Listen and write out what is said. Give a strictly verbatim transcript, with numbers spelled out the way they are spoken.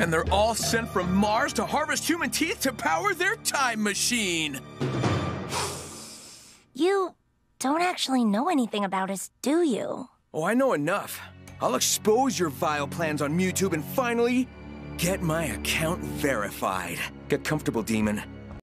And they're all sent from Mars to harvest human teeth to power their time machine. You don't actually know anything about us, do you? Oh, I know enough. I'll expose your vile plans on YouTube and finally get my account verified. Get comfortable, Demon.